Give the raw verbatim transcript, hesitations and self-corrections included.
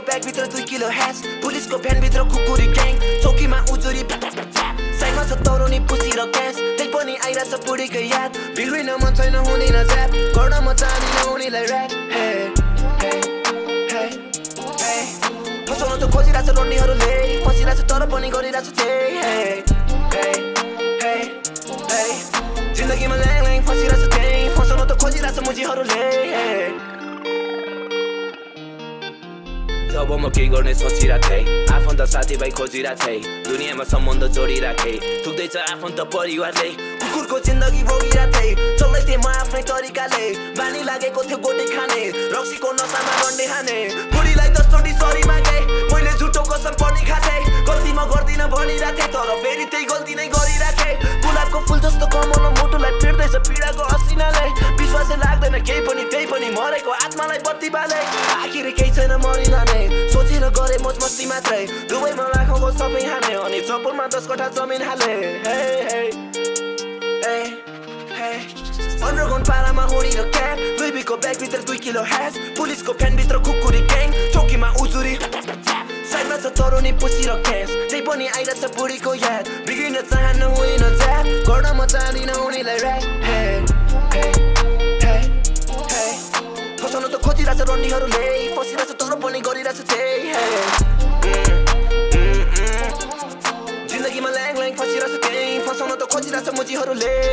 ब्यागभित्र दुई kilo hash पुलिसको भ्यानभित्र कुकुरी ग्याङ चौकीमा उजुरी साइमा छ तौरोनी पुसी र क्यास त्यही पनि आइरहेछ बुढीको याद भिडुइन मन छैन हुँदैन ज्याप गर्नमा चाहदिन उनीलाई ऱ्याप हे हे हे हे फसाउन त खोजिरहेछ रोड्नेहरूले फसिरहेछ तर पनि गरिरहेछ त्यही हे हे हे हे जिन्दगीमा ल्याङ ल्याङ फसिरहेछ त्यही फसाउन त खोजिरहेछ मुजीहरूले जब म के गर्ने सोचिराथे आफन्त साथीभाइ खोजिराथे दुनियाँमा सम्बन्ध जोडिराथे थुक्दैछ आफन्त परिवारले कुकुरको जिन्दगी भोगिराथे चल्दै थिएँ म आफ्नै तरिकाले बानी लागेको थियो गोटी खाने रक्सीको नसामा रन्डे हाने बुढीलाई दसचोटि सरी मागे मैले झुटो कसम पनि खाथे गल्ती म गर्दिन भनिराथे तर फेरि त्यही गल्ती नै गरिराखे गुलाबको फुल जस्तो कमल मुटुलाई पिर्दैछ पीडाको असिनाले विश्वासै लाग्दैन केही पनि त्यही पनि मरेको आत्मालाई बत्ती बाले आखिर केही छैन मरिरहने सोचेर गरे मोज मस्ती मात्रै दुबईमा लाखौँको सबै हाने अनि चौपुरमा दस कठा जमिन हाले हे हे हे हे अन्डरग्राउन्ड पारामा होडी र क्याब दुई बिको ब्यागभित्र दुई किलो ह्यास पुलिसको फ्यानभित्र कुकुरी ग्याङ चौकीमा उजुरी साइडमा छ तरुनी पुसी र क्यास त्यही पनि आइरहेछ बुढीको याद बिग्रिन चाहन्न हुँदैन ज्याप गर्न म चाहदिन उनीलाई ऱ्याप हे हे हे हे फसाउन त खोजिरहेछ रन्डीहरूले फसिरहेछ तर पनि गरिरहेछ त्यही हे जिन्दगीमा ल्याङ ल्याङ फसिरहेछ त्यही फसाउन त खोजिरहेछ मुजीहरूले